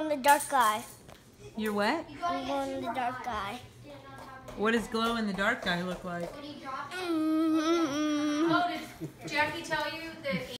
in the dark guy. You're what? I'm going in the dark guy. What does glow in the dark guy look like? Mm-hmm. Oh, did Jackie tell you that